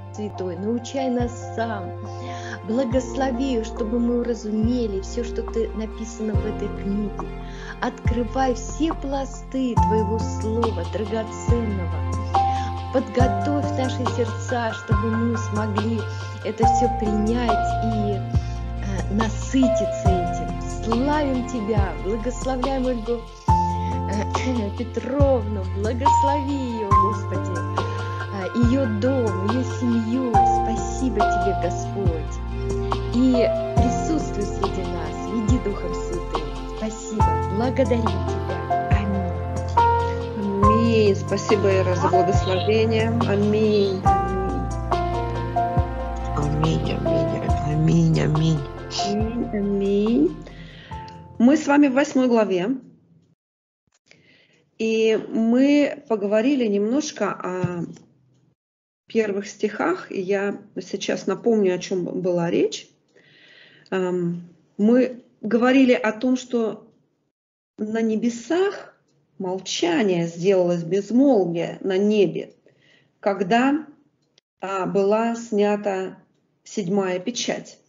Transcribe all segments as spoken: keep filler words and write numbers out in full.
Святой, научай нас сам. Благослови, чтобы мы уразумели все, что ты написано в этой книге. Открывай все пласты Твоего Слова, драгоценного. Подготовь наши сердца, чтобы мы смогли это все принять и э, насытиться этим. Славим Тебя, благословляем Ольгу э, Петровну, благослови ее, Господи, э, ее дом, ее семью. Спасибо Тебе, Господь. И присутствуй среди нас, веди Духом Святым. Спасибо, благодарим Тебя. Аминь. Спасибо, Ира, за благословение. Аминь. Аминь, аминь, аминь, аминь. Аминь, аминь. Мы с вами в восьмой главе. И мы поговорили немножко о первых стихах. И я сейчас напомню, о чем была речь. Мы говорили о том, что на небесах молчание сделалось безмолвие на небе, когда а, была снята седьмая печать.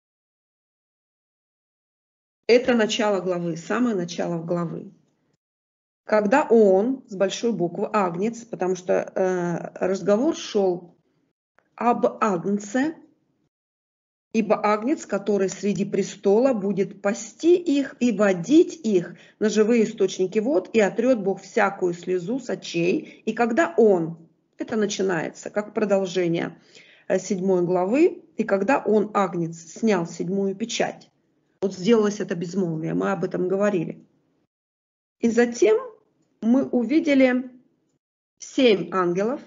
Это начало главы, самое начало главы. Когда он, с большой буквы, Агнец, потому что э, разговор шел об Агнце, ибо Агнец, который среди престола, будет пасти их и водить их на живые источники вод, и отрет Бог всякую слезу с очей. И когда он, это начинается как продолжение седьмой главы, и когда он, Агнец, снял седьмую печать, вот сделалось это безмолвие, мы об этом говорили. И затем мы увидели семь ангелов,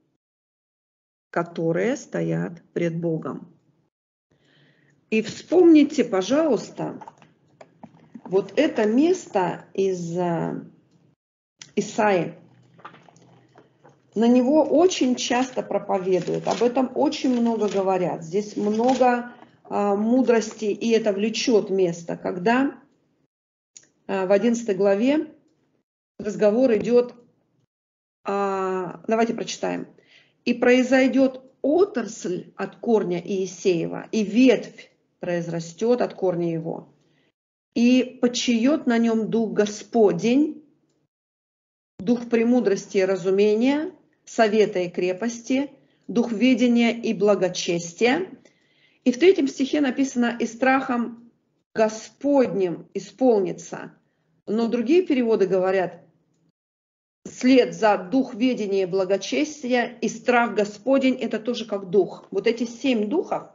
которые стоят пред Богом. И вспомните, пожалуйста, вот это место из Исаии. На него очень часто проповедуют, об этом очень много говорят. Здесь много а, мудрости, и это влечет место, когда а, в одиннадцатой главе разговор идет, а, давайте прочитаем. «И произойдет отрасль от корня Иисеева, и ветвь произрастет от корня его, и почиет на нем дух Господень, дух премудрости и разумения, совета и крепости, дух ведения и благочестия». И в третьем стихе написано «и страхом Господним исполнится». Но другие переводы говорят «след за дух ведения и благочестия, и страх Господень» — это тоже как дух. Вот эти семь духов.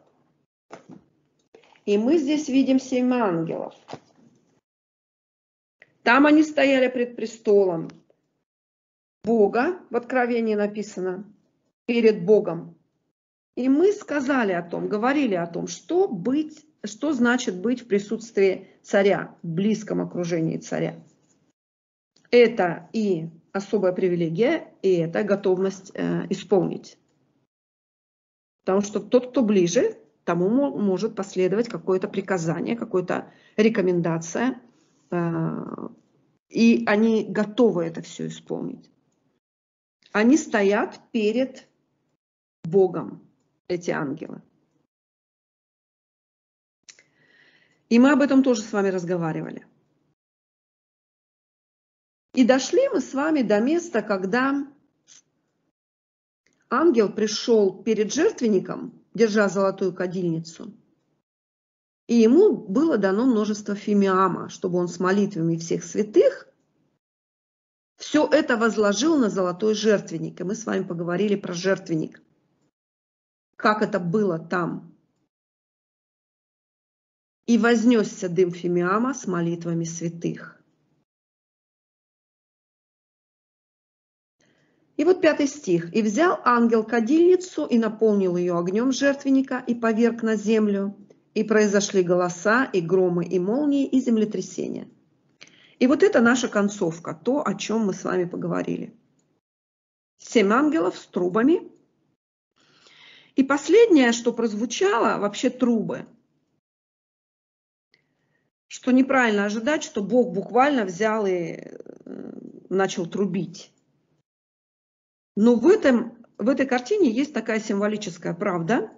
И мы здесь видим семь ангелов. Там они стояли пред престолом Бога, в Откровении написано, перед Богом. И мы сказали о том, говорили о том, что, быть, что значит быть в присутствии царя, в близком окружении царя. Это и особая привилегия, и это готовность э, исполнить. Потому что тот, кто ближе, тому может последовать какое-то приказание, какая-то рекомендация, и они готовы это все исполнить. Они стоят перед Богом, эти ангелы. И мы об этом тоже с вами разговаривали. И дошли мы с вами до места, когда ангел пришел перед жертвенником, держа золотую кадильницу, и ему было дано множество фимиама, чтобы он с молитвами всех святых все это возложил на золотой жертвенник. И мы с вами поговорили про жертвенник, как это было там. И вознесся дым фимиама с молитвами святых. И вот пятый стих. «И взял ангел кадильницу, и наполнил ее огнем жертвенника, и поверг на землю, и произошли голоса, и громы, и молнии, и землетрясения». И вот это наша концовка, то, о чем мы с вами поговорили. Семь ангелов с трубами. И последнее, что прозвучало, вообще трубы. Что неправильно ожидать, что Бог буквально взял и начал трубить. Но в этом в этой картине есть такая символическая правда.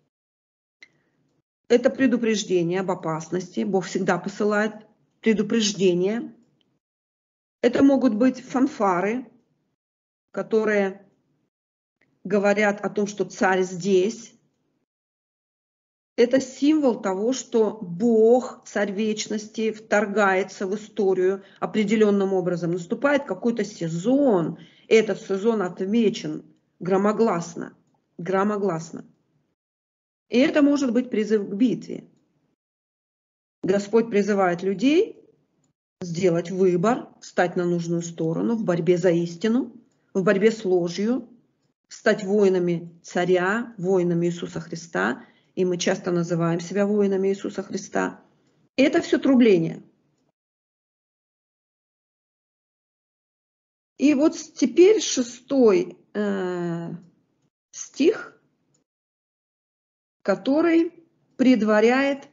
Это предупреждение об опасности. Бог всегда посылает предупреждение. Это могут быть фанфары, которые говорят о том, что царь здесь. Это символ того, что Бог, царь вечности, вторгается в историю определенным образом. Наступает какой-то сезон, и этот сезон отмечен громогласно, громогласно. И это может быть призыв к битве. Господь призывает людей сделать выбор, встать на нужную сторону в борьбе за истину, в борьбе с ложью, стать воинами царя, воинами Иисуса Христа. И мы часто называем себя воинами Иисуса Христа. И это все трубление. И вот теперь шестой э, стих, который предваряет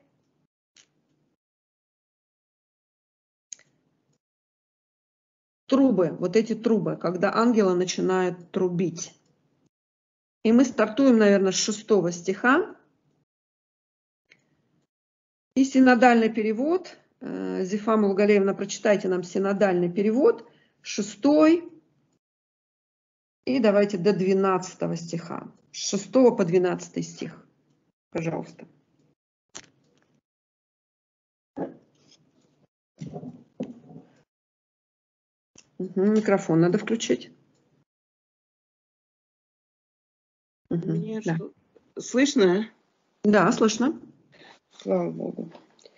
трубы, вот эти трубы, когда ангелы начинают трубить. И мы стартуем, наверное, с шестого стиха. И синодальный перевод, Зифа Мулгалеевна, прочитайте нам синодальный перевод, шестой, и давайте до двенадцатого стиха, с шестого по двенадцатый стих, пожалуйста. Угу, микрофон надо включить. Угу, Меня да. что, слышно? Да, слышно. Слава Богу.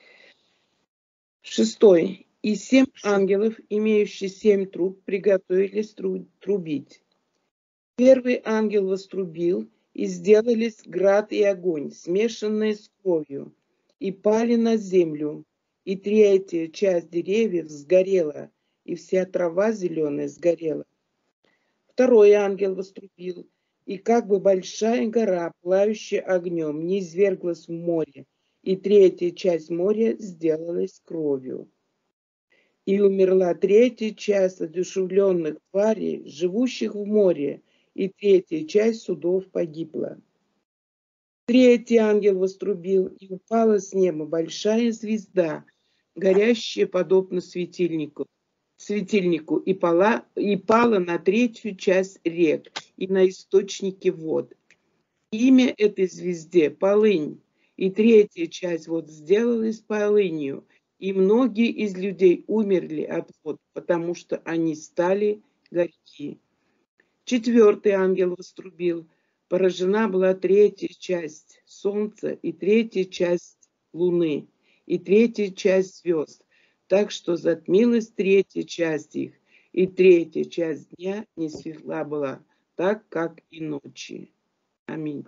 Шестой. И семь ангелов, имеющие семь труб, приготовились тру- трубить. Первый ангел вострубил, и сделались град и огонь, смешанные с кровью, и пали на землю. И третья часть деревьев сгорела, и вся трава зеленая сгорела. Второй ангел вострубил, и как бы большая гора, плавающая огнем, низвергла в море, и третья часть моря сделалась кровью. И умерла третья часть одушевленных тварей, живущих в море, и третья часть судов погибла. Третий ангел вострубил, и упала с неба большая звезда, горящая подобно светильнику, светильнику и, пала, и пала на третью часть рек и на источники вод. Имя этой звезде — Полынь, и третья часть вод сделалась полынью, и многие из людей умерли от вод, потому что они стали горьки. Четвертый ангел вострубил, поражена была третья часть солнца, и третья часть луны, и третья часть звезд, так что затмилась третья часть их, и третья часть дня не светла была, так как и ночи. Аминь.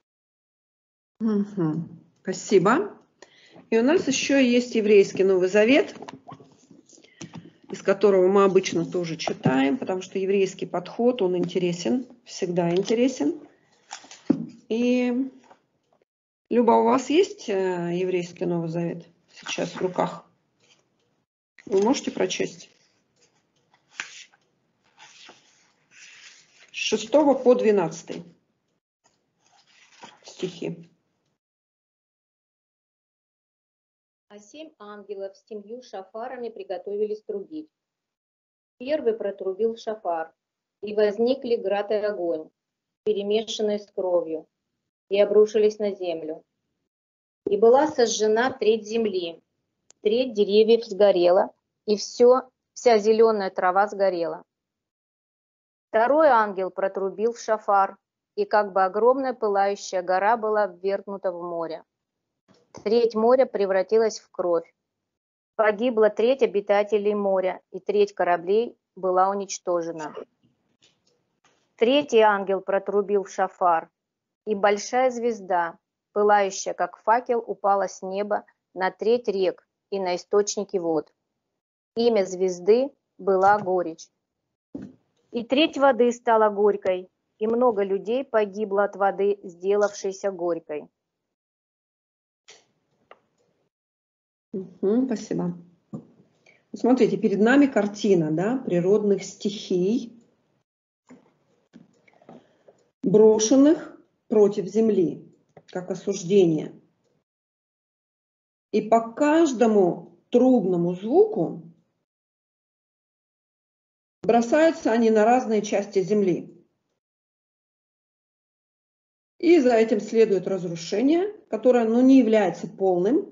Угу. Спасибо. И у нас еще есть еврейский Новый Завет, из которого мы обычно тоже читаем, потому что еврейский подход, он интересен, всегда интересен. И, Люба, у вас есть еврейский Новый Завет сейчас в руках? Вы можете прочесть? С шестого по двенадцатый стихи. А семь ангелов с семью шафарами приготовились трубить. Первый протрубил шафар, и возникли град и огонь, перемешанные с кровью, и обрушились на землю. И была сожжена треть земли, треть деревьев сгорела, и все, вся зеленая трава сгорела. Второй ангел протрубил в шафар, и как бы огромная пылающая гора была ввергнута в море. Треть моря превратилась в кровь. Погибла треть обитателей моря, и треть кораблей была уничтожена. Третий ангел протрубил в шафар, и большая звезда, пылающая как факел, упала с неба на треть рек и на источники вод. Имя звезды была горечь. И треть воды стала горькой, и много людей погибло от воды, сделавшейся горькой. Угу, спасибо. Смотрите, перед нами картина, да, природных стихий. брошенных против земли, как осуждение. И по каждому трубному звуку бросаются они на разные части земли. И за этим следует разрушение, которое, ну, не является полным,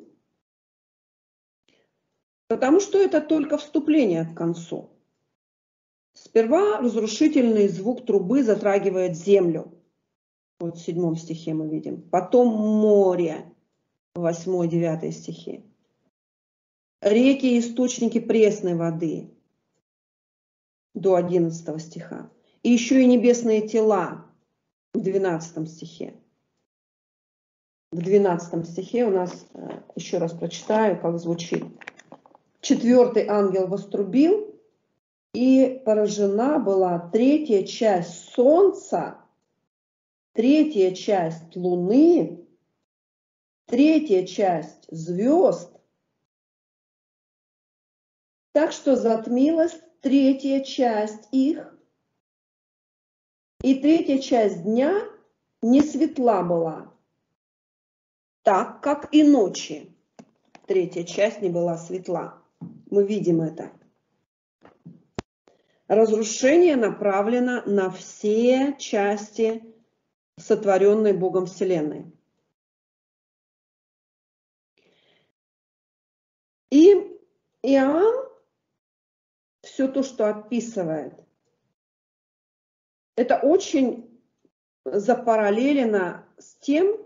потому что это только вступление к концу. Сперва разрушительный звук трубы затрагивает землю. Вот в седьмом стихе мы видим. Потом море, восьмой-девятый стихи. Реки и источники пресной воды, до одиннадцатого стиха. И еще и небесные тела, в двенадцатом стихе. В двенадцатом стихе у нас, еще раз прочитаю, как звучит. Четвертый ангел вострубил, и поражена была третья часть солнца, третья часть луны, третья часть звезд, так что затмилась третья часть их, и третья часть дня не светла была, так как и ночи третья часть не была светла. Мы видим это. Разрушение направлено на все части сотворенной Богом Вселенной. И Иоанн все то, что описывает, это очень запараллелено с тем,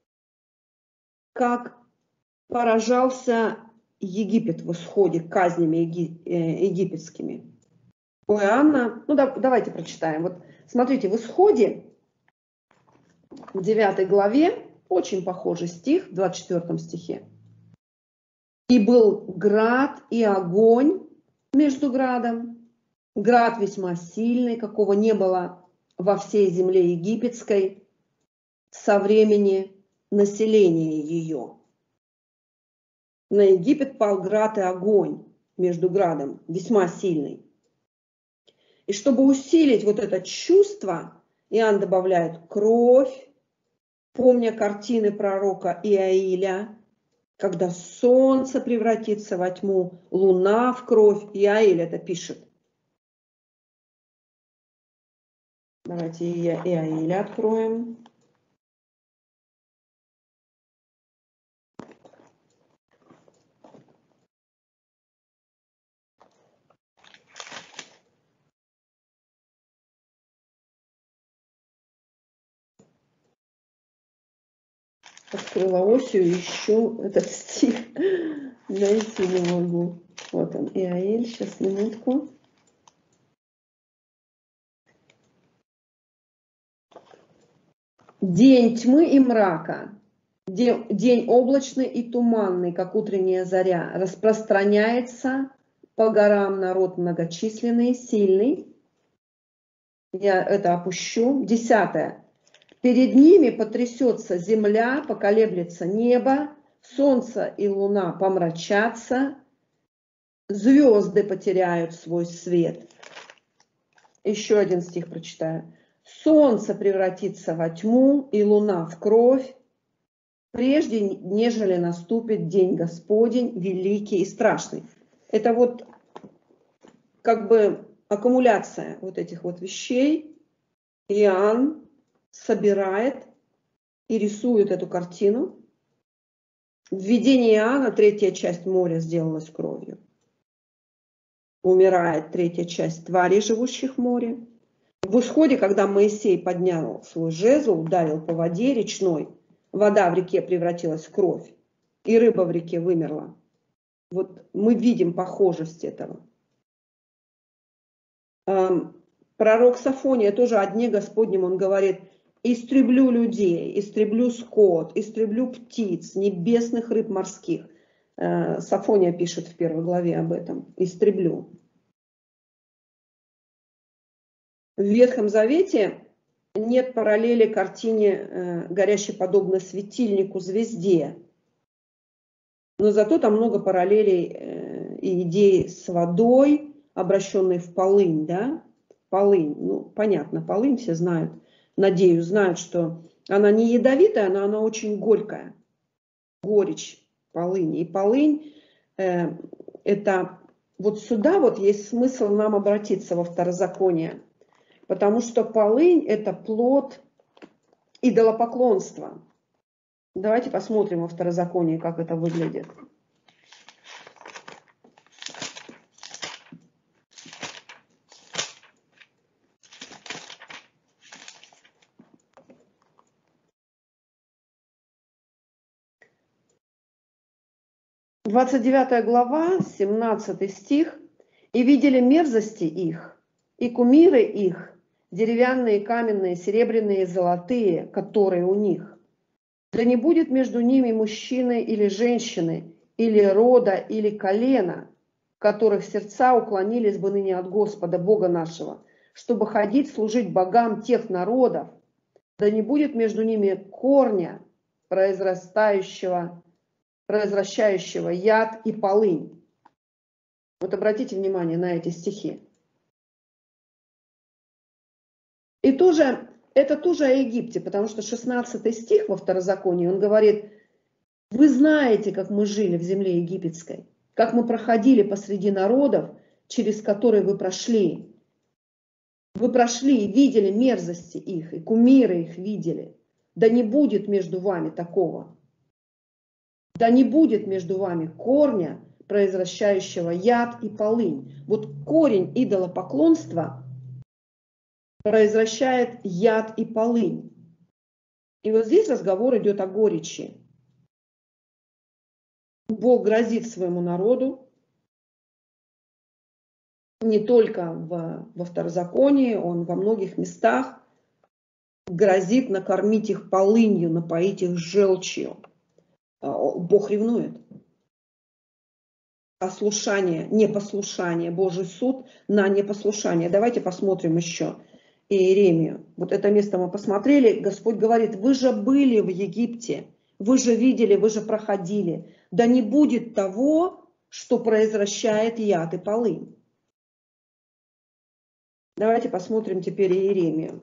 как поражался Египет в исходе казнями египетскими. У Иоанна, ну да, давайте прочитаем. Вот смотрите, в исходе, в девятой главе, очень похожий стих, в двадцать четвёртом стихе. «И был град и огонь между градом, град весьма сильный, какого не было во всей земле египетской со времени населения ее». На Египет пал град и огонь между градом, весьма сильный. И чтобы усилить вот это чувство, Иоанн добавляет кровь, помня картины пророка Иаиля, когда солнце превратится во тьму, луна в кровь. Иаиль это пишет. Давайте Иаиля откроем. Открыла осью, ищу этот стих, найти не могу. Вот он, Иаиль, сейчас, минутку. День тьмы и мрака, день, день облачный и туманный, как утренняя заря, распространяется по горам народ многочисленный, сильный. Я это опущу. Десятое. Перед ними потрясется земля, поколеблется небо, солнце и луна помрачатся, звезды потеряют свой свет. Еще один стих прочитаю. Солнце превратится во тьму и луна в кровь, прежде нежели наступит день Господень, великий и страшный. Это вот как бы аккумуляция вот этих вот вещей. Иоанн собирает и рисует эту картину. В видении Иоанна третья часть моря сделалась кровью. Умирает третья часть тварей, живущих в море. В исходе, когда Моисей поднял свой жезл, ударил по воде речной, вода в реке превратилась в кровь, и рыба в реке вымерла. Вот мы видим похожесть этого. Пророк Софония тоже о дне Господнем, он говорит: «Истреблю людей, истреблю скот, истреблю птиц, небесных рыб морских». Софония пишет в первой главе об этом. «Истреблю». В Ветхом Завете нет параллели картине, горящей подобно светильнику звезде. Но зато там много параллелей и идей с водой, обращенной в полынь. Да? Полынь, ну понятно, полынь все знают. надеюсь, знают, что она не ядовитая, но она очень горькая. Горечь полыни. И полынь э, это вот сюда вот есть смысл нам обратиться во Второзаконие. Потому что полынь это плод идолопоклонства. Давайте посмотрим во Второзаконии, как это выглядит. двадцать девятая глава, семнадцатый стих. «И видели мерзости их, и кумиры их, деревянные, каменные, серебряные, золотые, которые у них. Да не будет между ними мужчины или женщины, или рода, или колена, которых сердца уклонились бы ныне от Господа, Бога нашего, чтобы ходить служить богам тех народов. Да не будет между ними корня, произрастающего, произвращающего яд и полынь». Вот обратите внимание на эти стихи. И тоже, это тоже о Египте, потому что шестнадцатый стих во Второзаконии, он говорит: вы знаете, как мы жили в земле египетской, как мы проходили посреди народов, через которые вы прошли. Вы прошли и видели мерзости их, и кумиры их видели. Да не будет между вами такого. Да не будет между вами корня, произвращающего яд и полынь. Вот корень идолопоклонства произвращает яд и полынь. И вот здесь разговор идет о горечи. Бог грозит своему народу, не только в, во Второзаконии, он во многих местах грозит накормить их полынью, напоить их желчью. Бог ревнует. Ослушание, непослушание, Божий суд на непослушание. Давайте посмотрим еще Иеремию. Вот это место мы посмотрели. Господь говорит: вы же были в Египте, вы же видели, вы же проходили. Да не будет того, что произвращает яд и полынь. Давайте посмотрим теперь Иеремию.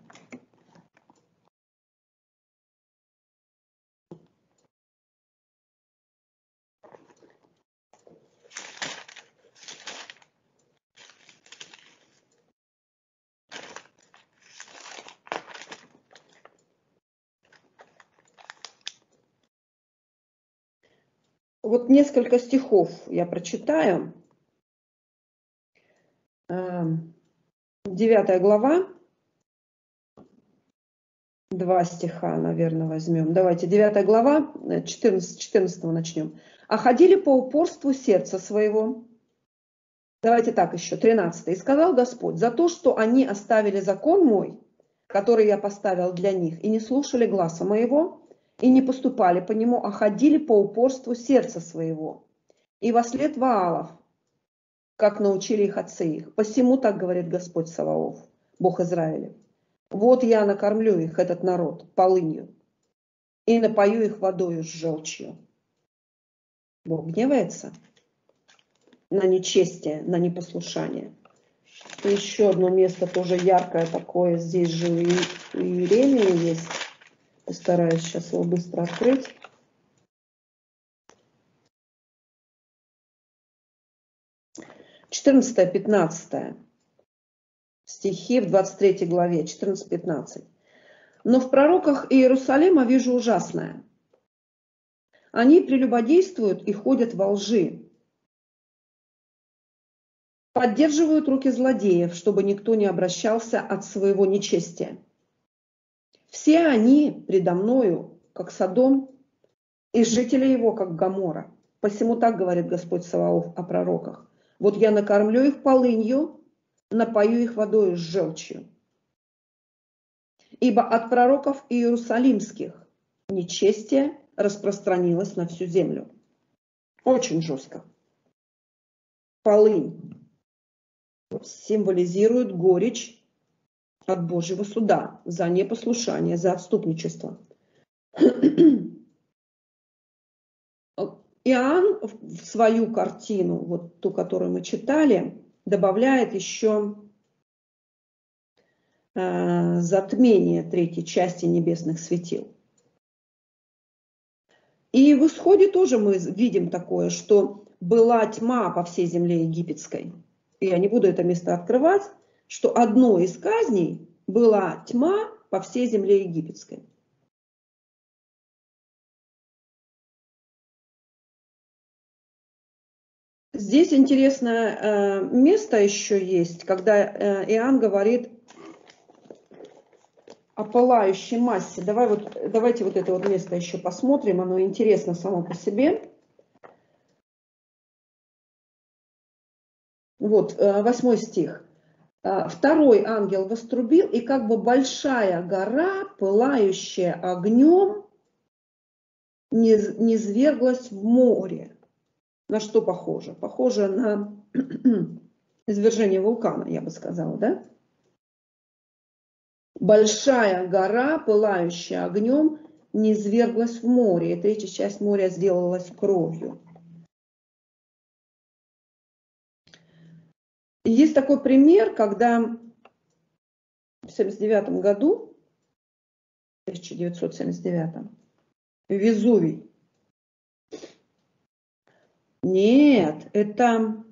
Вот несколько стихов я прочитаю. Девятая глава. Два стиха, наверное, возьмем. Давайте, девятая глава, четырнадцатого начнем. «А ходили по упорству сердца своего». Давайте так еще, тринадцатый. «И сказал Господь: за то, что они оставили закон мой, который я поставил для них, и не слушали гласа моего, и не поступали по нему, а ходили по упорству сердца своего, и вослед Ваалов, как научили их отцы их. Посему так говорит Господь Саваоф, Бог Израиля: вот я накормлю их, этот народ, полынью, и напою их водою с желчью». Бог гневается на нечестие, на непослушание. Еще одно место тоже яркое такое, здесь же у Иеремии есть. Постараюсь сейчас его быстро открыть. четырнадцатое-пятнадцатое стихи в двадцать третьей главе, четырнадцать-пятнадцать. «Но в пророках Иерусалима вижу ужасное. Они прелюбодействуют и ходят во лжи, поддерживают руки злодеев, чтобы никто не обращался от своего нечестия. Все они предо мною, как Содом, и жители его, как Гоморра. Посему так говорит Господь Саваоф о пророках: вот я накормлю их полынью, напою их водою с желчью. Ибо от пророков иерусалимских нечестие распространилось на всю землю». Очень жестко. Полынь символизирует горечь от Божьего суда за непослушание, за отступничество. Иоанн в свою картину, вот ту, которую мы читали, добавляет еще э, затмение третьей части небесных светил. И в Исходе тоже мы видим такое, что была тьма по всей земле египетской. И я не буду это место открывать, что одной из казней была тьма по всей земле египетской. Здесь интересное место еще есть, когда Иоанн говорит о пылающей массе. Давай вот, давайте вот это вот место еще посмотрим, оно интересно само по себе. Вот, восьмой стих. Второй ангел вострубил, и как бы большая гора, пылающая огнем, низверглась в море. На что похоже? Похоже на извержение вулкана, я бы сказала, да? Большая гора, пылающая огнем, низверглась в море. И третья часть моря сделалась кровью. Есть такой пример, когда в семьдесят девятом году, тысяча девятьсот семьдесят девятом, Везувий. Нет, это...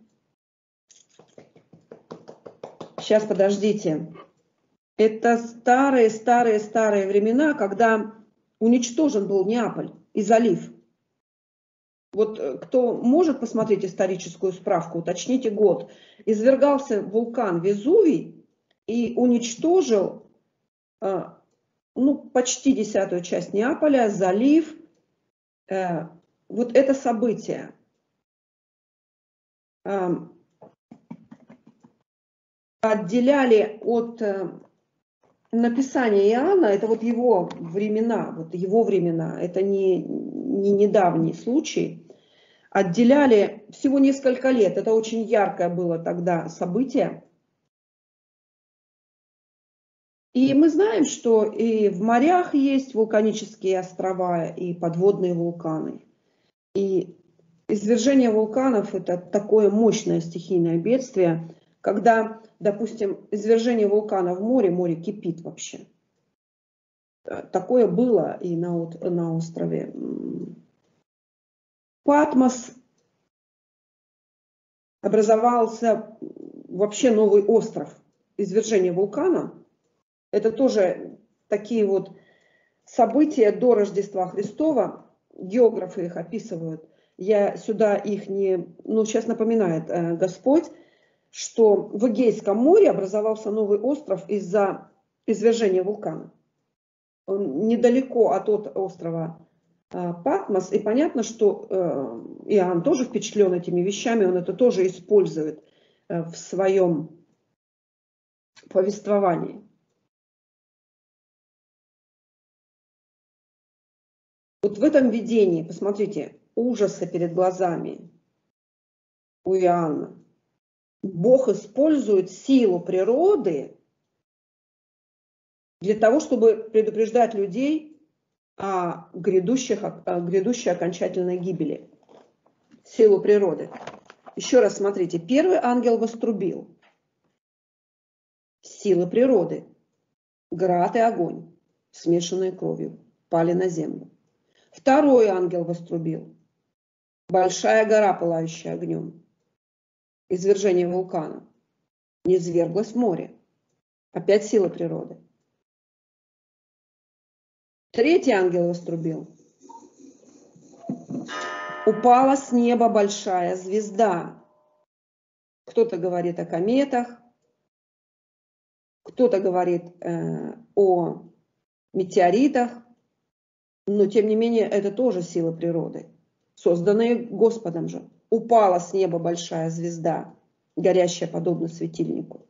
Сейчас, подождите. Это старые-старые-старые времена, когда уничтожен был Неаполь и залив. Вот кто может посмотреть историческую справку, уточните год. Извергался вулкан Везувий и уничтожил ну, почти десятую часть Неаполя, залив. Вот это событие. Отделяли от написания Иоанна, это вот его времена, вот его времена, это не, не недавний случай, отделяли всего несколько лет, это очень яркое было тогда событие. И мы знаем, что и в морях есть вулканические острова и подводные вулканы. И извержение вулканов – это такое мощное стихийное бедствие, когда, допустим, извержение вулкана в море, море кипит вообще. Такое было и на, на острове Патмос. Образовался вообще новый остров. Извержение вулкана – это тоже такие вот события до Рождества Христова. Географы их описывают. Я сюда их не... Ну, сейчас напоминает э, Господь, что в Эгейском море образовался новый остров из-за извержения вулкана. Он недалеко от, от острова э, Патмос. И понятно, что э, Иоанн тоже впечатлен этими вещами. Он это тоже использует э, в своем повествовании. Вот в этом видении, посмотрите, ужасы перед глазами у Иоанна. Бог использует силу природы для того, чтобы предупреждать людей о, грядущих, о грядущей окончательной гибели. Силу природы. Еще раз смотрите. Первый ангел вострубил. Силы природы. Град и огонь, смешанные кровью, пали на землю. Второй ангел вострубил. Большая гора, пылающая огнем. Извержение вулкана. Низверглась в море. Опять сила природы. Третий ангел вострубил. Упала с неба большая звезда. Кто-то говорит о кометах. Кто-то говорит э, о метеоритах. Но, тем не менее, это тоже сила природы, созданные Господом же. Упала с неба большая звезда, горящая подобно светильнику.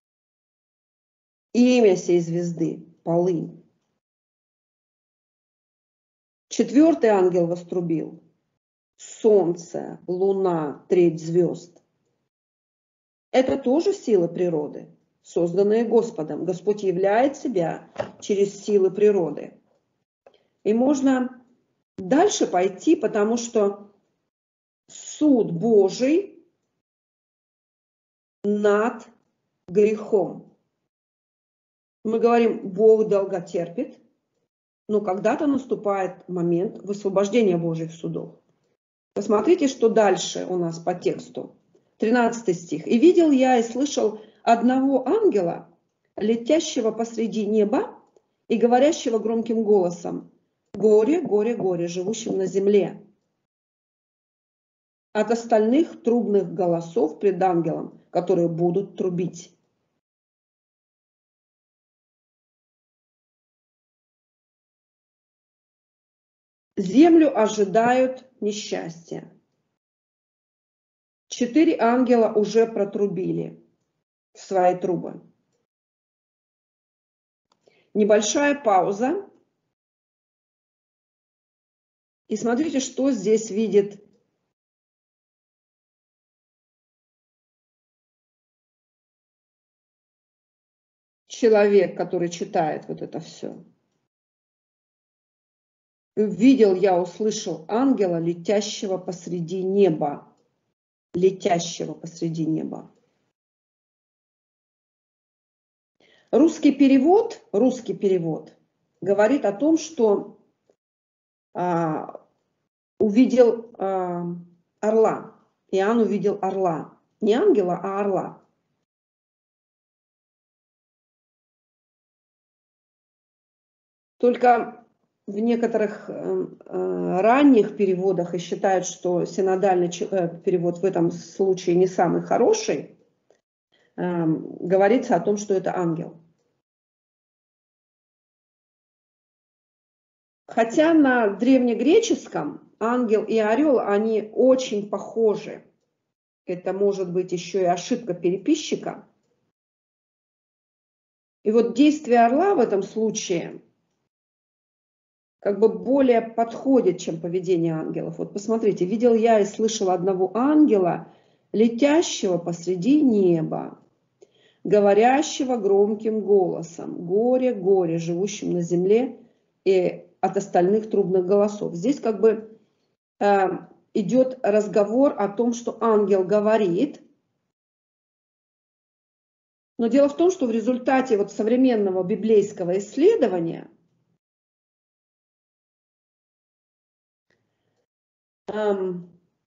Имя сей звезды – Полынь. Четвертый ангел вострубил. Солнце, луна, треть звезд. Это тоже сила природы, созданные Господом. Господь являет себя через силы природы. И можно дальше пойти, потому что суд Божий над грехом. Мы говорим, Бог долготерпит, но когда-то наступает момент высвобождения Божьих судов. Посмотрите, что дальше у нас по тексту. тринадцатый стих. «И видел я и слышал одного ангела, летящего посреди неба и говорящего громким голосом: горе, горе, горе, живущим на земле, от остальных трубных голосов пред ангелом, которые будут трубить». Землю ожидают несчастья. Четыре ангела уже протрубили в свои трубы. Небольшая пауза. И смотрите, что здесь видит человек, который читает вот это все. «Видел я, услышал ангела, летящего посреди неба». Летящего посреди неба. Русский перевод, русский перевод говорит о том, что а, увидел а, орла. Иоанн увидел орла. Не ангела, а орла. Только в некоторых э, ранних переводах и считают, что синодальный перевод в этом случае не самый хороший, э, говорится о том, что это ангел. Хотя на древнегреческом ангел и орел, они очень похожи. Это может быть еще и ошибка переписчика. И вот действие орла в этом случае как бы более подходит, чем поведение ангелов. Вот посмотрите, видел я и слышал одного ангела, летящего посреди неба, говорящего громким голосом: горе, горе, живущим на земле и от остальных трубных голосов. Здесь как бы э, идет разговор о том, что ангел говорит. Но дело в том, что в результате вот современного библейского исследования эм,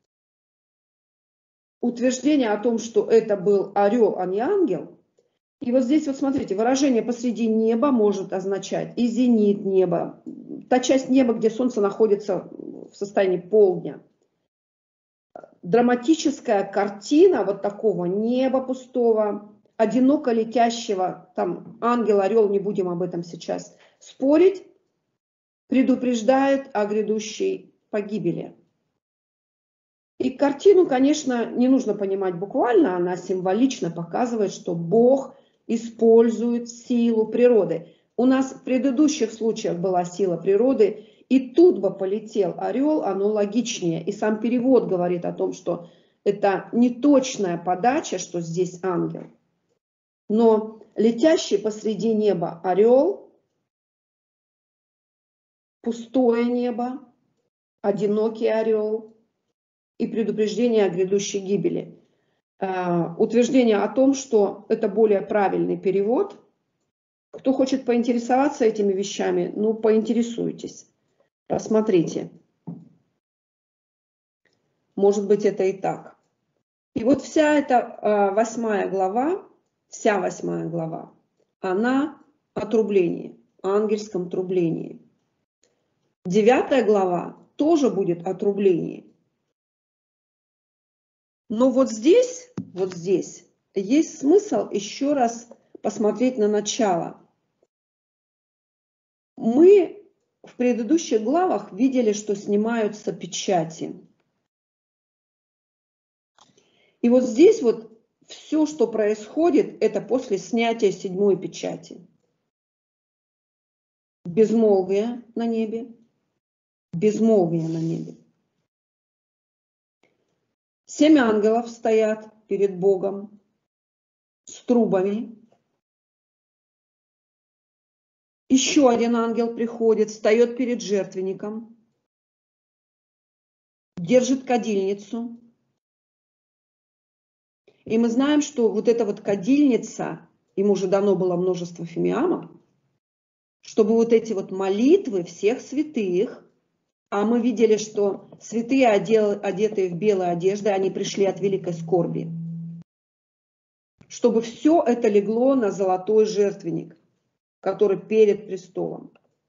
утверждение о том, что это был орел, а не ангел. И вот здесь вот смотрите, выражение «посреди неба» может означать и зенит неба, та часть неба, где солнце находится в состоянии полдня. Драматическая картина вот такого неба пустого, одиноко летящего, там ангел, орел, не будем об этом сейчас спорить, предупреждает о грядущей погибели. И картину, конечно, не нужно понимать буквально, она символично показывает, что Бог использует силу природы. У нас в предыдущих случаях была сила природы, и тут бы полетел орел, оно логичнее. И сам перевод говорит о том, что это неточная подача, что здесь ангел. Но летящий посреди неба орел, пустое небо, одинокий орел и предупреждение о грядущей гибели. Утверждение о том, что это более правильный перевод. Кто хочет поинтересоваться этими вещами, ну, поинтересуйтесь, посмотрите. Может быть, это и так. И вот вся эта восьмая глава, вся восьмая глава, она о трублении, о ангельском трублении. Девятая глава тоже будет о трублении. Но вот здесь, вот здесь есть смысл еще раз посмотреть на начало. Мы в предыдущих главах видели, что снимаются печати. И вот здесь вот все, что происходит, это после снятия седьмой печати. Безмолвие на небе. Безмолвие на небе. Семь ангелов стоят перед Богом с трубами. Еще один ангел приходит, встает перед жертвенником, держит кадильницу. И мы знаем, что вот эта вот кадильница ему же дано было множество фимиамов, чтобы вот эти вот молитвы всех святых, а мы видели, что святые, одетые в белые одежды, они пришли от великой скорби, чтобы все это легло на золотой жертвенник, который перед престолом.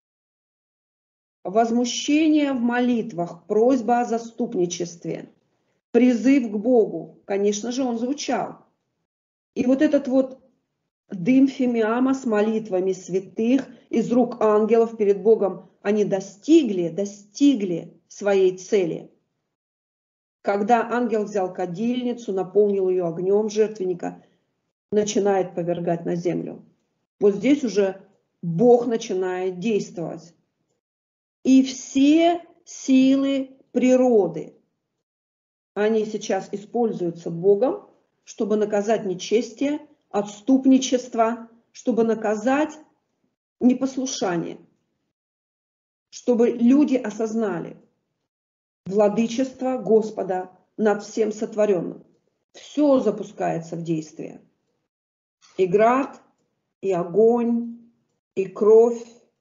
Возмущение в молитвах, просьба о заступничестве, призыв к Богу, конечно же, он звучал. И вот этот вот дым фимиама с молитвами святых из рук ангелов перед Богом, они достигли, достигли своей цели. Когда ангел взял кадильницу, наполнил ее огнем жертвенника, начинает повергать на землю. Вот здесь уже Бог начинает действовать. И все силы природы, они сейчас используются Богом, чтобы наказать нечестие, отступничество, чтобы наказать непослушание, чтобы люди осознали владычество Господа над всем сотворенным. Все запускается в действие. И град, и огонь, и кровь,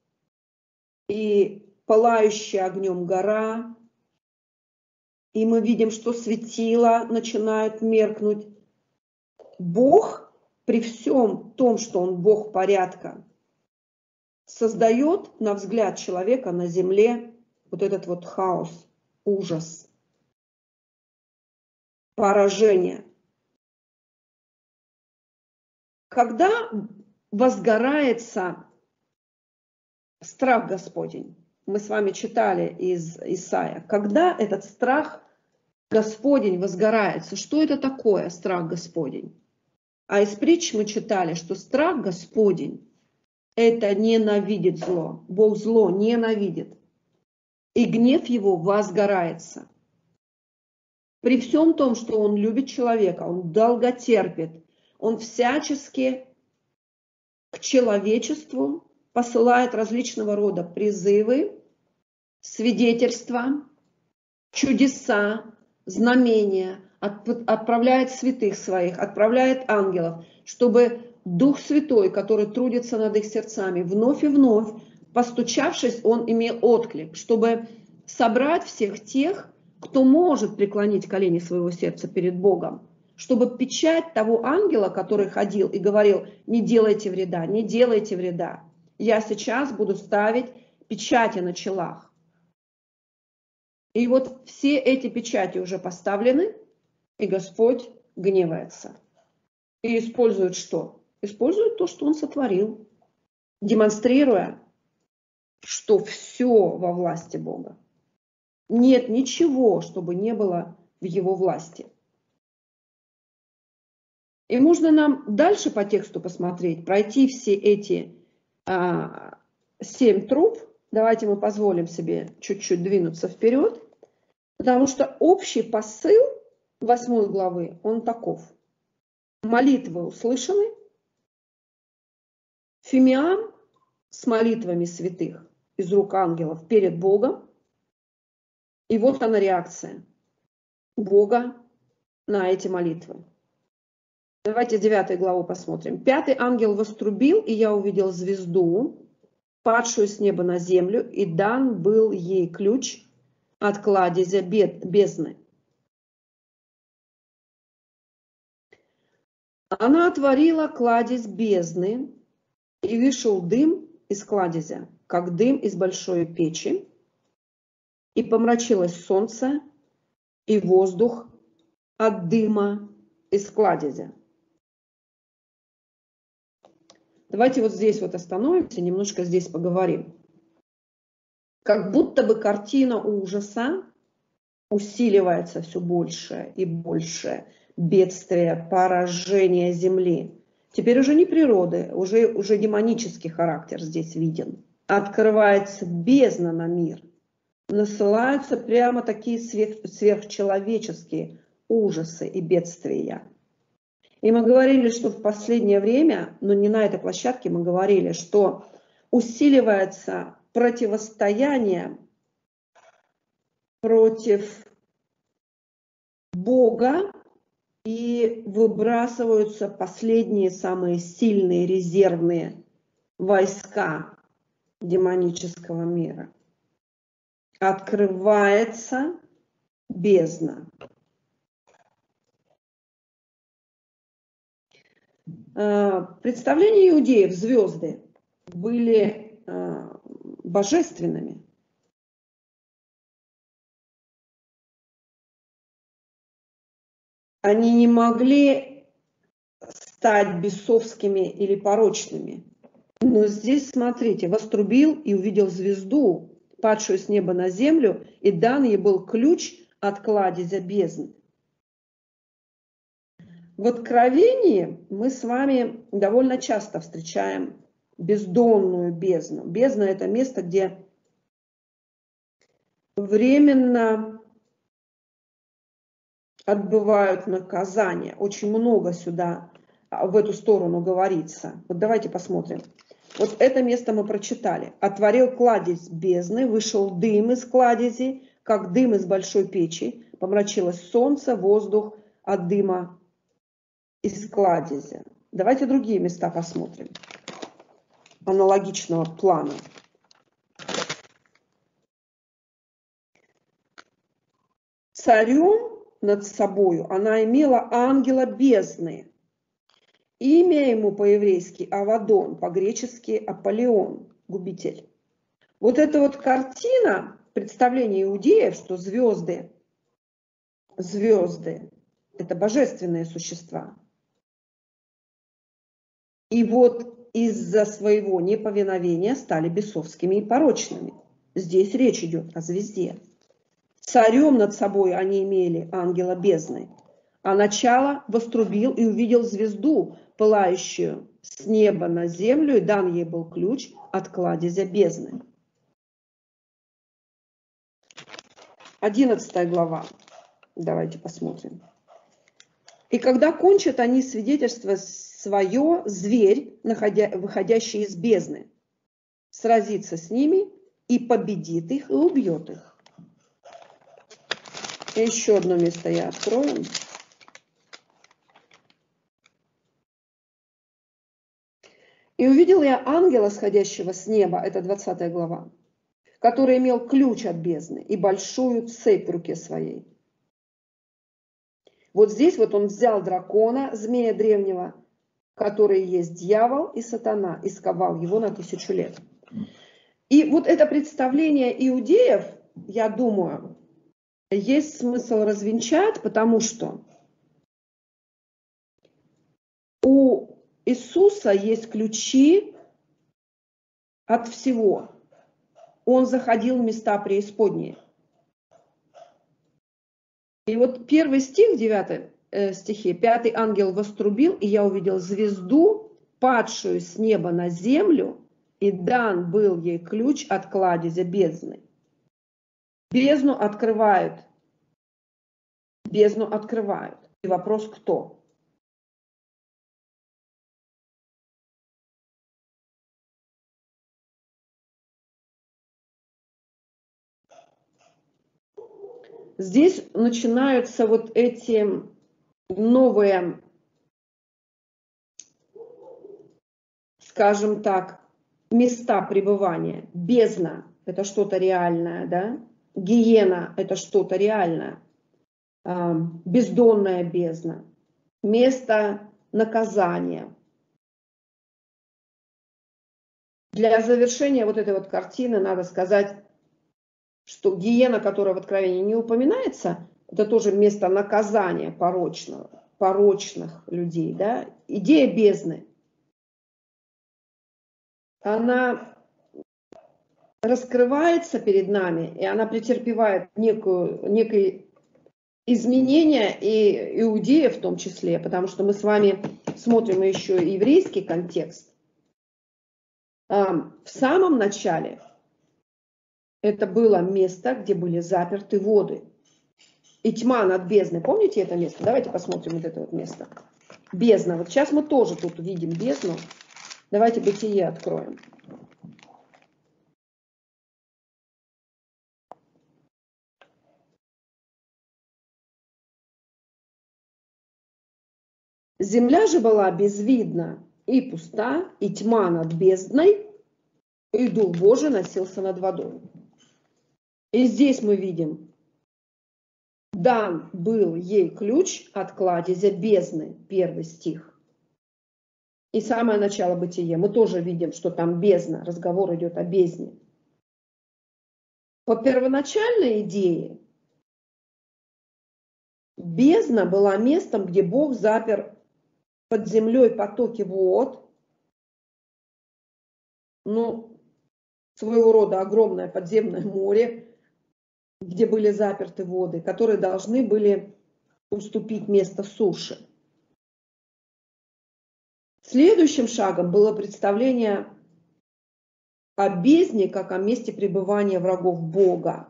и пылающая огнем гора. И мы видим, что светила начинают меркнуть. Бог, при всем том, что Он Бог порядка, создает на взгляд человека на земле вот этот вот хаос, ужас, поражение. Когда возгорается страх Господень, мы с вами читали из Исаия, когда этот страх Господень возгорается, что это такое страх Господень? А из притч мы читали, что страх Господень – это ненавидит зло. Бог зло ненавидит. И гнев его возгорается. При всем том, что он любит человека, он долготерпит, он всячески к человечеству посылает различного рода призывы, свидетельства, чудеса, знамения, отправляет святых своих, отправляет ангелов, чтобы Дух Святой, который трудится над их сердцами, вновь и вновь, постучавшись, он имел отклик, чтобы собрать всех тех, кто может преклонить колени своего сердца перед Богом, чтобы печать того ангела, который ходил и говорил: не делайте вреда, не делайте вреда. Я сейчас буду ставить печати на челах. И вот все эти печати уже поставлены, и Господь гневается. И использует что? Использует то, что Он сотворил, демонстрируя, что все во власти Бога. Нет ничего, чтобы не было в Его власти. И можно нам дальше по тексту посмотреть, пройти все эти а, семь труб. Давайте мы позволим себе чуть-чуть двинуться вперед, потому что общий посыл восьмой главы, он таков. Молитвы услышаны, фимиам с молитвами святых из рук ангелов перед Богом. И вот она реакция Бога на эти молитвы. Давайте девятую главу посмотрим. Пятый ангел вострубил, и я увидел звезду, падшую с неба на землю, и дан был ей ключ от кладезя бездны. Она отворила кладезь бездны, и вышел дым из кладезя, как дым из большой печи, и помрачилось солнце и воздух от дыма из кладезя. Давайте вот здесь вот остановимся, немножко здесь поговорим. Как будто бы картина ужаса усиливается все больше и больше. Бедствие, поражение земли. Теперь уже не природы, уже, уже демонический характер здесь виден. Открывается бездна на мир. Насылаются прямо такие сверх, сверхчеловеческие ужасы и бедствия. И мы говорили, что в последнее время, но не на этой площадке, мы говорили, что усиливается противостояние против Бога и выбрасываются последние самые сильные резервные войска демонического мира. Открывается бездна. Представления иудеев, звезды, были божественными. Они не могли стать бесовскими или порочными. Но здесь, смотрите, вострубил и увидел звезду, падшую с неба на землю, и дан ей был ключ от кладезя бездны. В Откровении мы с вами довольно часто встречаем бездонную бездну. Бездна – это место, где временно отбывают наказания. Очень много сюда, в эту сторону говорится. Вот давайте посмотрим. Вот это место мы прочитали. «Отворил кладезь бездны, вышел дым из кладези, как дым из большой печи. Помрачилось солнце, воздух от дыма из кладези». Давайте другие места посмотрим. Аналогичного плана. Царем над собою она имела ангела бездны. Имя ему по-еврейски Авадон, по-гречески Аполеон, губитель. Вот эта вот картина, представление иудеев, что звезды, звезды – это божественные существа. И вот из-за своего неповиновения стали бесовскими и порочными. Здесь речь идет о звезде. Царем над собой они имели ангела бездны. А начало вострубил и увидел звезду, пылающую с неба на землю, и дан ей был ключ от кладезя бездны. Одиннадцатая глава. Давайте посмотрим. И когда кончат они свидетельство свое, зверь, находя, выходящий из бездны, сразится с ними и победит их и убьет их. И еще одно место я открою. И увидел я ангела, сходящего с неба, это двадцатая глава, который имел ключ от бездны и большую цепь в руке своей. Вот здесь вот он взял дракона, змея древнего, который есть дьявол и сатана, и сковал его на тысячу лет. И вот это представление иудеев, я думаю, есть смысл развенчать, потому что у Иисуса есть ключи от всего. Он заходил в места преисподние. И вот первый стих, девятый э, стихе, пятый ангел вострубил, и я увидел звезду, падшую с неба на землю, и дан был ей ключ от кладезя бездны. Бездну открывают. Бездну открывают. И вопрос, кто? Здесь начинаются вот эти новые, скажем так, места пребывания. Бездна – это что-то реальное, да? Гиена – это что-то реальное. Бездонная бездна. Место наказания. Для завершения вот этой вот картины надо сказать, что гиена, которая в Откровении не упоминается, это тоже место наказания порочного, порочных людей. Да? Идея бездны, она раскрывается перед нами, и она претерпевает некую, некое изменение, и иудея в том числе, потому что мы с вами смотрим еще и еврейский контекст. В самом начале это было место, где были заперты воды. И тьма над бездной. Помните это место? Давайте посмотрим вот это вот место. Бездна. Вот сейчас мы тоже тут видим бездну. Давайте Бытие откроем. Земля же была безвидна и пуста, и тьма над бездной, и Дух Божий носился над водой. И здесь мы видим, дан был ей ключ от кладезя бездны, первый стих. И самое начало бытия. Мы тоже видим, что там бездна, разговор идет о бездне. По первоначальной идее, бездна была местом, где Бог запер под землей потоки вод, ну, своего рода огромное подземное море, где были заперты воды, которые должны были уступить место суше. Следующим шагом было представление о бездне как о месте пребывания врагов Бога.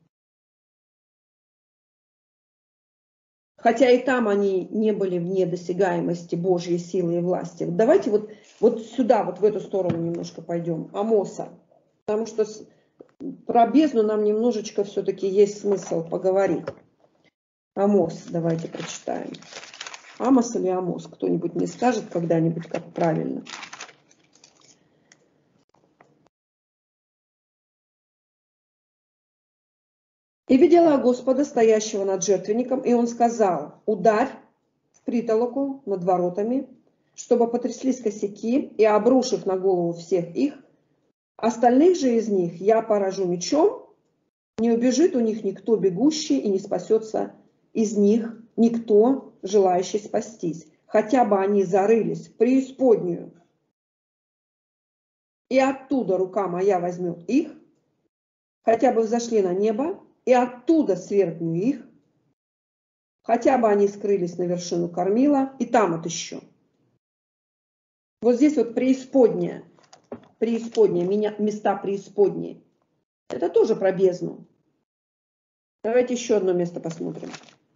Хотя и там они не были вне досягаемости Божьей силы и власти. Давайте вот, вот сюда, вот в эту сторону немножко пойдем, Амоса. Потому что про бездну нам немножечко все-таки есть смысл поговорить. Амос, давайте прочитаем. Амос или Амос? Кто-нибудь мне скажет когда-нибудь, как правильно? «И видела Господа, стоящего над жертвенником, и он сказал: ударь в притолоку над воротами, чтобы потряслись косяки, и, обрушив на голову всех их, остальных же из них я поражу мечом, не убежит у них никто бегущий, и не спасется из них никто, желающий спастись, хотя бы они зарылись в преисподнюю. И оттуда рука моя возьмет их, хотя бы взошли на небо, и оттуда свергну их, хотя бы они скрылись на вершину кормила, и там отыщу». Вот здесь вот преисподняя, преисподняя, места преисподней. Это тоже про бездну. Давайте еще одно место посмотрим.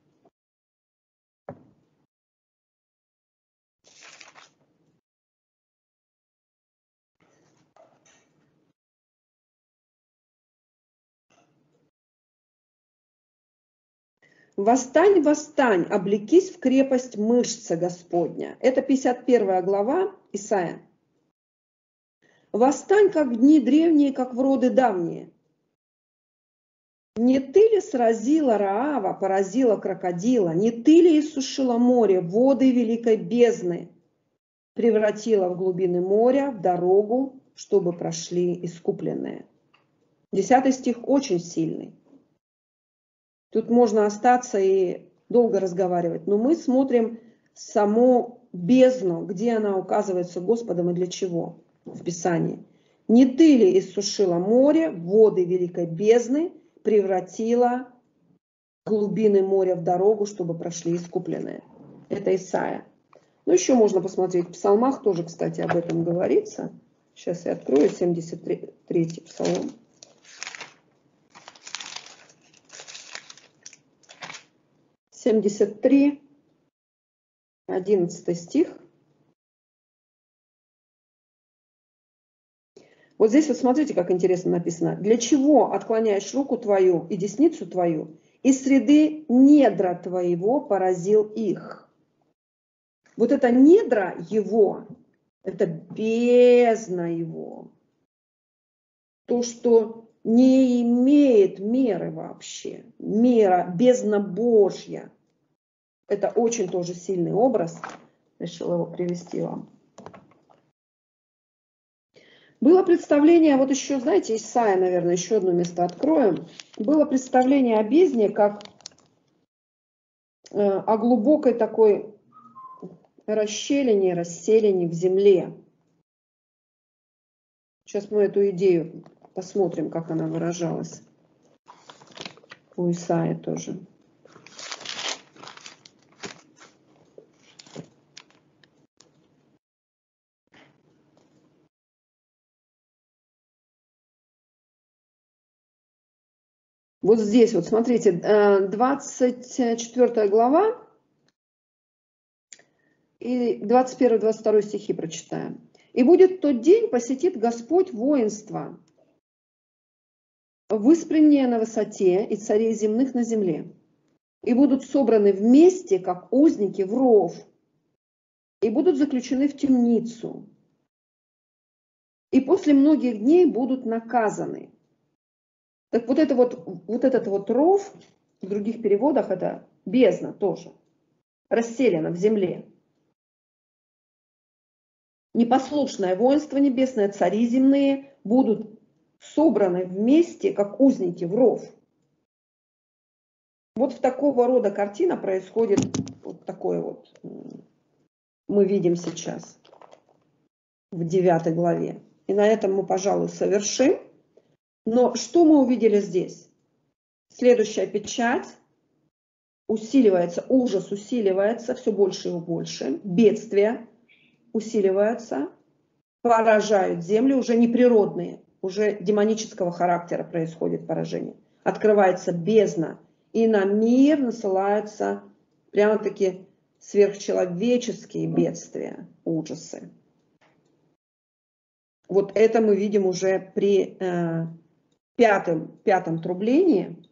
«Восстань, восстань, облекись в крепость мышца Господня». Это пятьдесят первая глава Исайя. «Восстань, как в дни древние, как в роды давние. Не ты ли сразила Раава, поразила крокодила? Не ты ли иссушила море, воды великой бездны, превратила в глубины моря, в дорогу, чтобы прошли искупленные?» Десятый стих очень сильный. Тут можно остаться и долго разговаривать, но мы смотрим саму бездну, где она указывается Господом и для чего в Писании. «Не ты ли иссушила море, воды великой бездны, превратила глубины моря в дорогу, чтобы прошли искупленные?» Это Исайя. Ну, еще можно посмотреть в Псалмах, тоже, кстати, об этом говорится. Сейчас я открою семьдесят третий Псалом. семьдесят три, одиннадцатый стих. Вот здесь вот смотрите, как интересно написано. «Для чего отклоняешь руку твою и десницу твою, из среды недра твоего поразил их». Вот это недра его, это бездна его. То, что не имеет меры вообще. Мера, бездна Божья. Это очень тоже сильный образ. Решила его привести вам. Было представление, вот еще, знаете, Исайя, наверное, еще одно место откроем. Было представление о бездне, как э, о глубокой такой расщелине, расселине в земле. Сейчас мы эту идею посмотрим, как она выражалась у Исаии тоже. Вот здесь вот, смотрите, двадцать четвёртая глава и двадцать первый двадцать второй стихи прочитаем. «И будет в тот день, посетит Господь воинство, выспреннее на высоте и царей земных на земле, и будут собраны вместе, как узники в ров, и будут заключены в темницу, и после многих дней будут наказаны. Так вот, это вот, вот этот вот ров, в других переводах это бездна тоже, расселена в земле. Непослушное воинство небесное, цари земные будут собраны вместе, как узники в ров. Вот в такого рода картина происходит, вот такое вот мы видим сейчас в девятой главе. И на этом мы, пожалуй, совершим. Но что мы увидели здесь? Следующая печать усиливается, ужас усиливается все больше и больше, бедствия усиливаются, поражают землю, уже не природные, уже демонического характера происходит поражение. Открывается бездна, и на мир насылаются прямо-таки сверхчеловеческие бедствия, ужасы. Вот это мы видим уже при э, пятом, пятом трублении.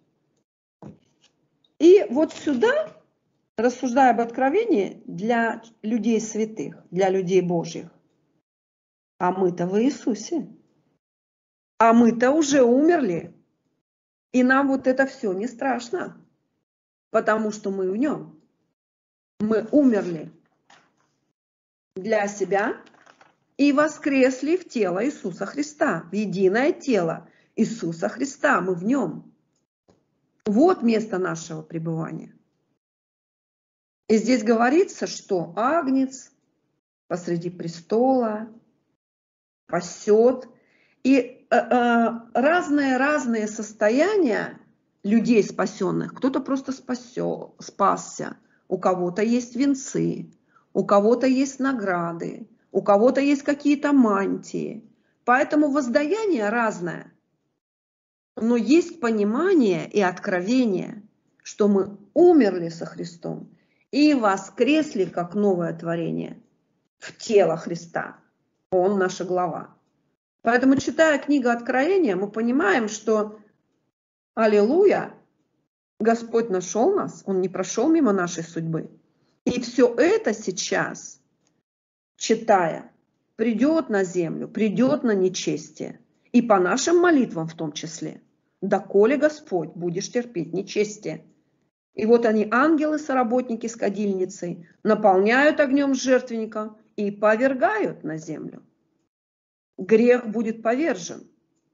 И вот сюда, рассуждая об откровении, для людей святых, для людей Божьих, а мы-то в Иисусе, а мы-то уже умерли, и нам вот это все не страшно, потому что мы в Нем. Мы умерли для себя и воскресли в тело Иисуса Христа, в единое тело Иисуса Христа, мы в Нем. Вот место нашего пребывания. И здесь говорится, что Агнец посреди престола пасет. И разные-разные э, состояния людей спасенных. Кто-то просто спасё, спасся, у кого-то есть венцы, у кого-то есть награды, у кого-то есть какие-то мантии. Поэтому воздаяние разное. Но есть понимание и откровение, что мы умерли со Христом и воскресли как новое творение в тело Христа. Он наша глава. Поэтому, читая книгу Откровения, мы понимаем, что, аллилуйя, Господь нашел нас, Он не прошел мимо нашей судьбы. И все это сейчас, читая, придет на землю, придет на нечестие. И по нашим молитвам в том числе. «Доколе, Господь, будешь терпеть нечестие». И вот они, ангелы-соработники с кадильницей, наполняют огнем жертвенника и повергают на землю. Грех будет повержен.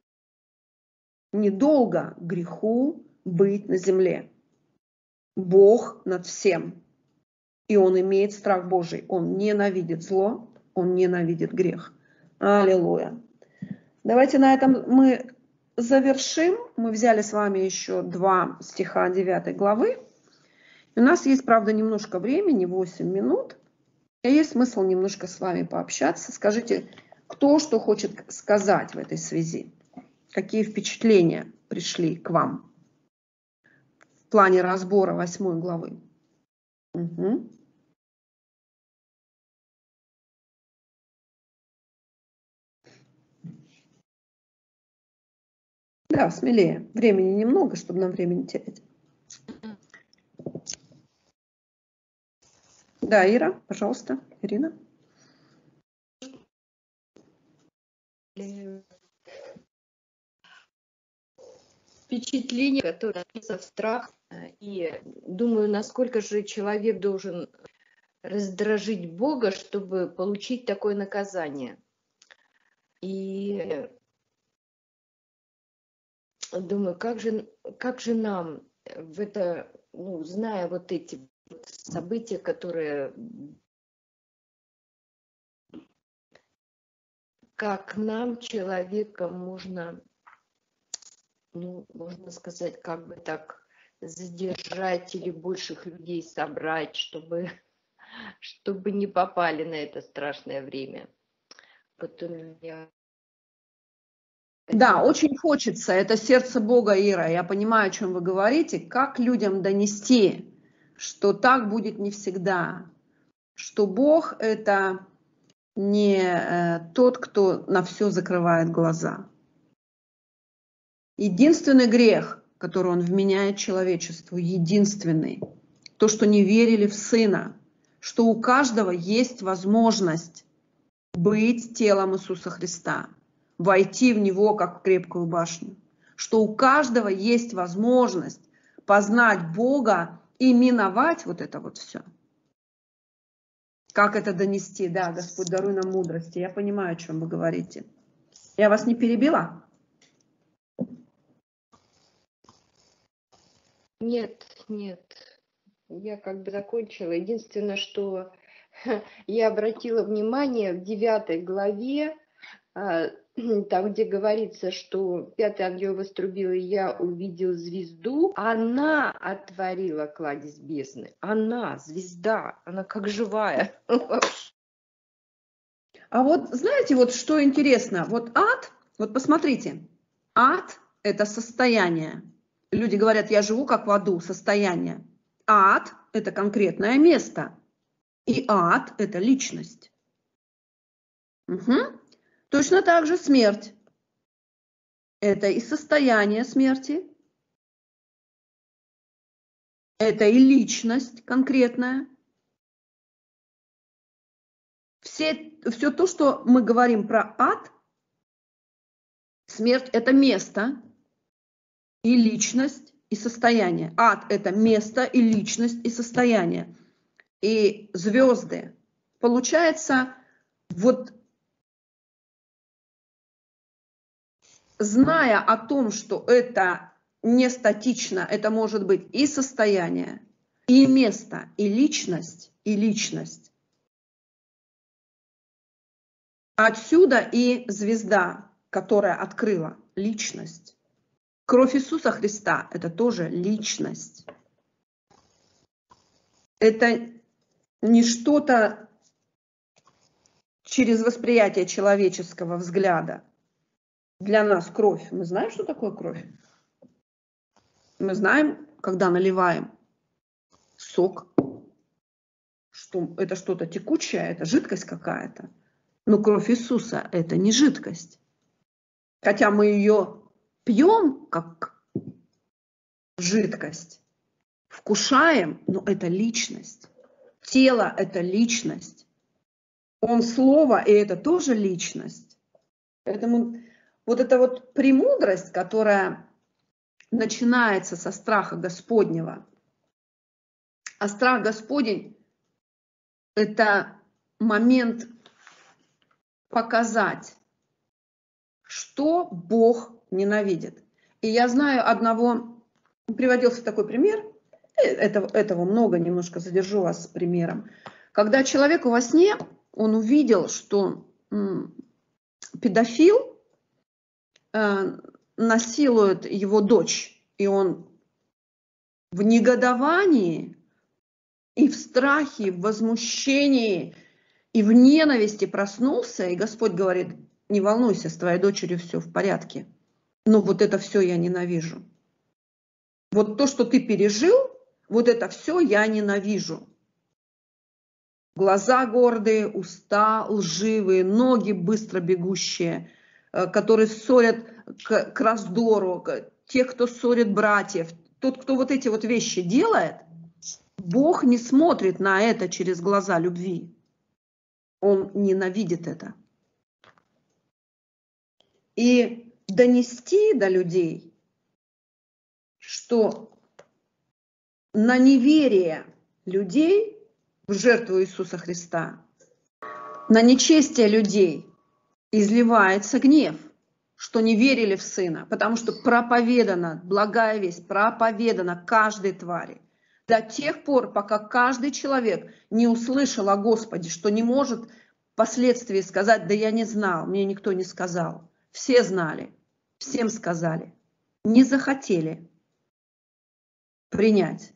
Недолго греху быть на земле. Бог над всем. И Он имеет страх Божий. Он ненавидит зло, Он ненавидит грех. Аллилуйя. Давайте на этом мы завершим. Мы взяли с вами еще два стиха девятой главы. У нас есть, правда, немножко времени, восемь минут. И есть смысл немножко с вами пообщаться. Скажите, кто что хочет сказать в этой связи? Какие впечатления пришли к вам в плане разбора восьмой главы? Угу. Да, смелее. Времени немного, чтобы нам времени терять. Да, Ира, пожалуйста, Ирина. Впечатление, которое написано в страх, и думаю, насколько же человек должен раздражить Бога, чтобы получить такое наказание. И думаю, как же, как же нам в это, ну, зная вот эти события, которые, как нам, человеком, можно, ну, можно сказать, как бы так задержать или больших людей собрать, чтобы, чтобы не попали на это страшное время, которое я... Да, очень хочется. Это сердце Бога, Ира. Я понимаю, о чем вы говорите. Как людям донести, что так будет не всегда, что Бог – это не тот, кто на все закрывает глаза. Единственный грех, который Он вменяет человечеству, единственный, то, что не верили в Сына, что у каждого есть возможность быть телом Иисуса Христа, войти в Него как в крепкую башню, что у каждого есть возможность познать Бога и миновать вот это вот все. Как это донести? Да, Господь, даруй нам мудрости. Я понимаю, о чем вы говорите. Я вас не перебила? Нет, нет. Я как бы закончила. Единственное, что я обратила внимание в девятой главе, а, там, где говорится, что пятый ангел вострубил, и я увидел звезду, она отворила кладезь бездны. Она, звезда, она как живая. А вот знаете, вот что интересно, вот ад, вот посмотрите, ад – это состояние. Люди говорят, я живу как в аду, состояние. Ад – это конкретное место, и ад – это личность. Угу. Точно так же смерть – это и состояние смерти, это и личность конкретная. Все, все то, что мы говорим про ад, смерть – это место и личность, и состояние. Ад – это место и личность, и состояние. И звезды. Получается, вот зная о том, что это не статично, это может быть и состояние, и место, и личность, и личность. Отсюда и звезда, которая открыла личность. Кровь Иисуса Христа – это тоже личность. Это не что-то через восприятие человеческого взгляда. Для нас кровь. Мы знаем, что такое кровь? Мы знаем, когда наливаем сок, что это что-то текучее, это жидкость какая-то. Но кровь Иисуса – это не жидкость. Хотя мы ее пьем как жидкость, вкушаем, но это личность. Тело – это личность. Он слово, и это тоже личность. Поэтому вот эта вот премудрость, которая начинается со страха Господнего. А страх Господень – это момент показать, что Бог ненавидит. И я знаю одного, приводился такой пример, этого, этого много, немножко задержу вас с примером. Когда человеку во сне, он увидел, что м, педофил э, насилует его дочь, и он в негодовании и в страхе, и в возмущении, и в ненависти проснулся, и Господь говорит, не волнуйся, с твоей дочерью все в порядке. Но вот это все я ненавижу. Вот то, что ты пережил, вот это все я ненавижу. Глаза гордые, уста лживые, ноги быстро бегущие, которые ссорят к, к раздору, те, кто ссорит братьев. Тот, кто вот эти вот вещи делает, Бог не смотрит на это через глаза любви. Он ненавидит это. И донести до людей, что на неверие людей в жертву Иисуса Христа, на нечестие людей изливается гнев, что не верили в Сына, потому что проповедана, благая весть, проповедана каждой твари. До тех пор, пока каждый человек не услышал о Господе, что не может впоследствии сказать, да я не знал, мне никто не сказал. Все знали, всем сказали, не захотели принять.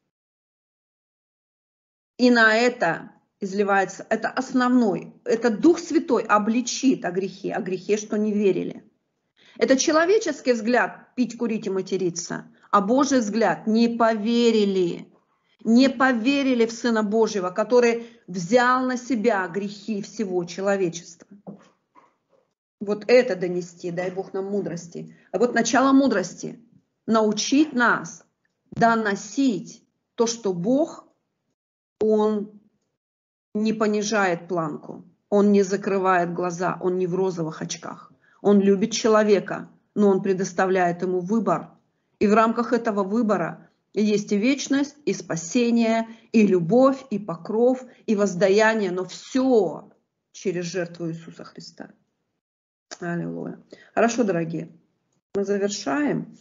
И на это изливается, это основной, это Дух Святой обличит о грехе, о грехе, что не верили. Это человеческий взгляд пить, курить и материться, а Божий взгляд не поверили, не поверили в Сына Божьего, который взял на себя грехи всего человечества. Вот это донести, дай Бог нам мудрости. А вот начало мудрости – научить нас доносить то, что Бог, Он не понижает планку, он не закрывает глаза, он не в розовых очках. Он любит человека, но он предоставляет ему выбор. И в рамках этого выбора есть и вечность, и спасение, и любовь, и покров, и воздаяние, но все через жертву Иисуса Христа. Аллилуйя. Хорошо, дорогие, мы завершаем.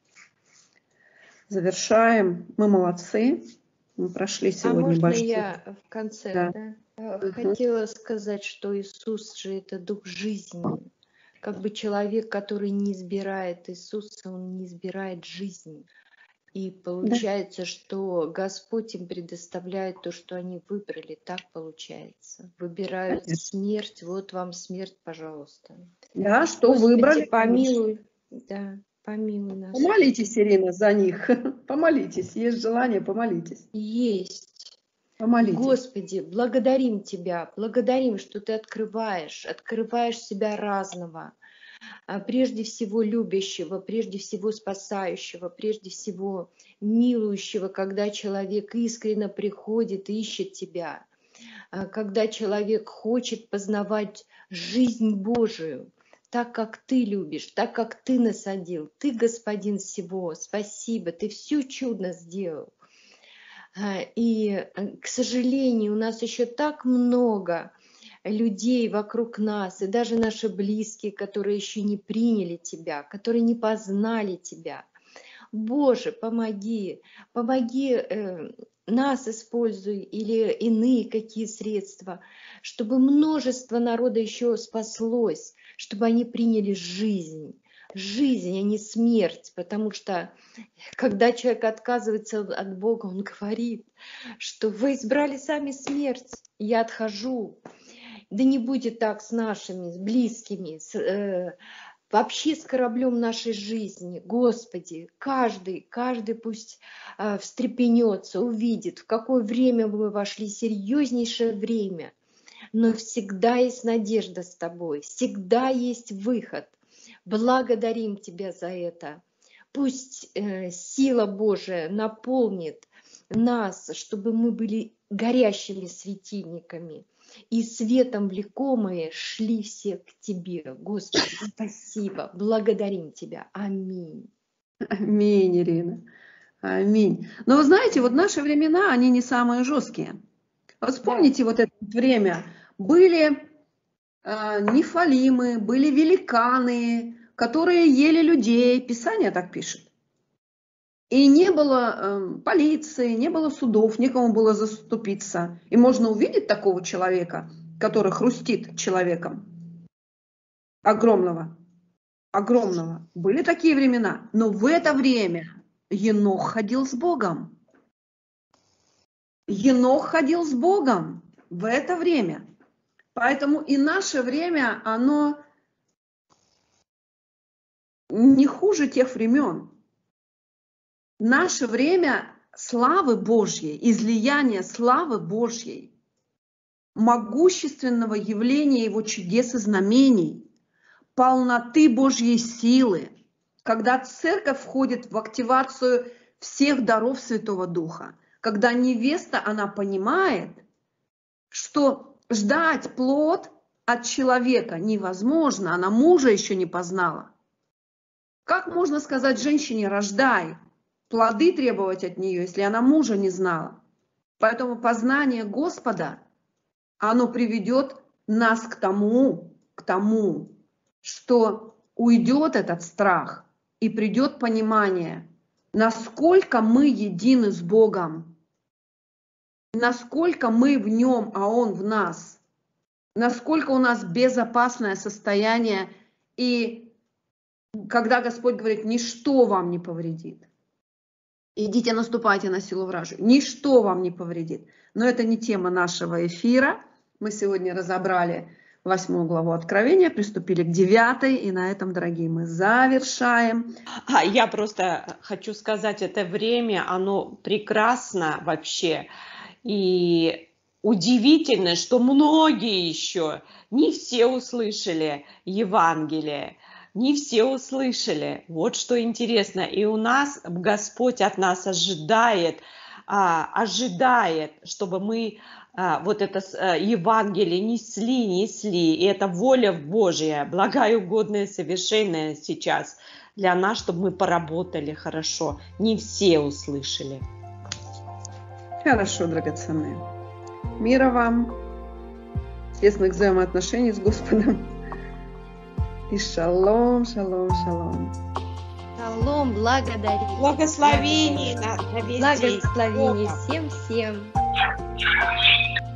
Завершаем. Мы молодцы. Мы прошли сегодня а можно большой... я в конце, Да. да? Угу. Хотела сказать, что Иисус же это дух жизни. Как бы человек, который не избирает Иисуса, он не избирает жизни. И получается, да. что Господь им предоставляет то, что они выбрали. Так получается. Выбирают Конечно. смерть, вот вам смерть, пожалуйста. Да, что Господи, выбрали. помилуй. Да, помилуй нас. Помолитесь, Ирина, за них. Помолитесь. Есть желание, помолитесь. Есть. Помолитесь. Господи, благодарим Тебя, благодарим, что Ты открываешь, открываешь себя разного. Прежде всего любящего, прежде всего спасающего, прежде всего милующего, когда человек искренне приходит и ищет Тебя, когда человек хочет познавать жизнь Божию, так, как Ты любишь, так, как Ты насадил. Ты, Господин всего, спасибо, Ты все чудно сделал. И, к сожалению, у нас еще так много людей вокруг нас, и даже наши близкие, которые еще не приняли Тебя, которые не познали Тебя. Боже, помоги, помоги э, нас используй или иные какие средства, чтобы множество народа еще спаслось, чтобы они приняли жизнь. Жизнь, а не смерть, потому что когда человек отказывается от Бога, он говорит, что вы избрали сами смерть, я отхожу. Да не будет так с нашими, с близкими, с, э, вообще с кораблем нашей жизни. Господи, каждый, каждый пусть э, встрепенется, увидит, в какое время мы вошли, серьезнейшее время. Но всегда есть надежда с тобой, всегда есть выход. Благодарим Тебя за это. Пусть э, сила Божия наполнит нас, чтобы мы были горящими светильниками. И светом влекомые шли все к Тебе. Господи, спасибо, благодарим Тебя. Аминь. Аминь, Ирина. Аминь. Но вы знаете, вот наши времена, они не самые жесткие. Вот вспомните, да. Вот это время. Были э, нефалимы, были великаны, которые ели людей. Писание так пишет. И не было э, полиции, не было судов, некому было заступиться. И можно увидеть такого человека, который хрустит человеком. Огромного. Огромного. Были такие времена. Но в это время Енох ходил с Богом. Енох ходил с Богом в это время. Поэтому и наше время, оно не хуже тех времен. Наше время славы Божьей, излияния славы Божьей, могущественного явления Его чудес и знамений, полноты Божьей силы, когда церковь входит в активацию всех даров Святого Духа, когда невеста, она понимает, что ждать плод от человека невозможно, она мужа еще не познала. Как можно сказать женщине «рождай», плоды требовать от нее, если она мужа не знала? Поэтому познание Господа, оно приведет нас к тому, к тому, что уйдет этот страх и придет понимание, насколько мы едины с Богом, насколько мы в Нем, а Он в нас, насколько у нас безопасное состояние, и когда Господь говорит, ничто вам не повредит. Идите, наступайте на силу вражью. Ничто вам не повредит. Но это не тема нашего эфира. Мы сегодня разобрали восьмую главу Откровения, приступили к девятой, и на этом, дорогие, мы завершаем. А я просто хочу сказать, это время, оно прекрасно вообще. И удивительно, что многие еще, не все услышали Евангелие. Не все услышали. Вот что интересно. И у нас Господь от нас ожидает а, ожидает, чтобы мы а, вот это а, Евангелие несли, несли. И это воля Божья, благая, угодная, совершенная сейчас для нас, чтобы мы поработали хорошо. Не все услышали. Хорошо, драгоценные. Мира вам, тесных взаимоотношений с Господом. И шалом, шалом, шалом. Шалом, благодарим. Благословений на, на весь день. Благословений всем-всем.